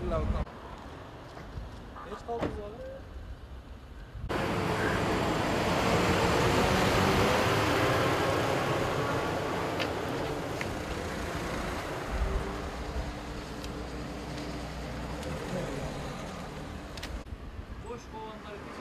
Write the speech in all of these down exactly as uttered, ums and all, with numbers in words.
Teşekkürler bakalım. Geç kaldınız abi. Boş kovanları biz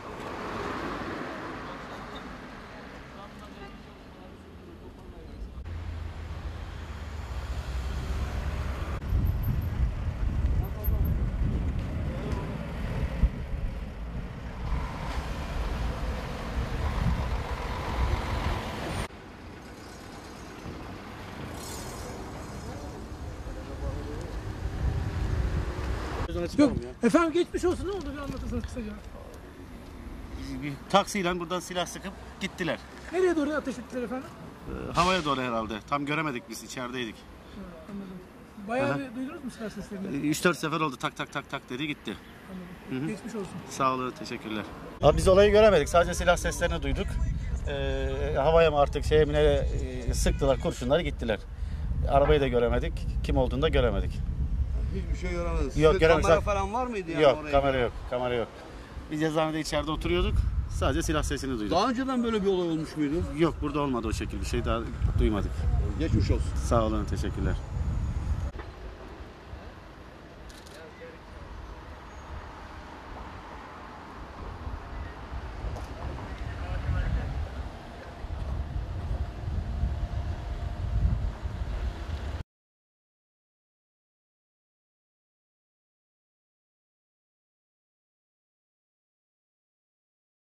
Yok. Efendim geçmiş olsun, ne oldu bir anlatırsanız kısaca. Bir taksiyle buradan silah sıkıp gittiler. Nereye doğru ateş ettiler efendim? Ee, havaya doğru herhalde. Tam göremedik, biz içerideydik. Ha, anladım. Bayağı Aha. bir duydunuz mu silah seslerini? üç dört sefer oldu, tak tak tak tak dedi gitti. Anladım. Hı hı. Geçmiş olsun. Sağ olun, teşekkürler. Abi biz olayı göremedik, sadece silah seslerini duyduk. Ee, havaya mı artık şeye mi ne e, sıktılar kurşunları gittiler. Arabayı da göremedik, kim olduğunu da göremedik. Hiçbir şey göremediniz. Yok, Sizde göremedik. kamera falan var mıydı yani Yok, oraya? kamera yok, kamera yok. Biz eczanede içeride oturuyorduk, sadece silah sesini duyduk. Daha önceden böyle bir olay olmuş muydu? Yok, burada olmadı o şekilde, bir şey daha duymadık. Geçmiş olsun. Sağ olun, teşekkürler.